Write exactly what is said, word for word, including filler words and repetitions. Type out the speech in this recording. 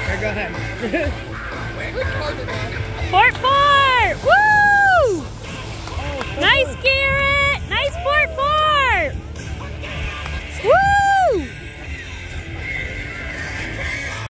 Alright, go ahead. Fort Fort! Woo! Oh, nice, Garret! Nice Fort Fort! Woo!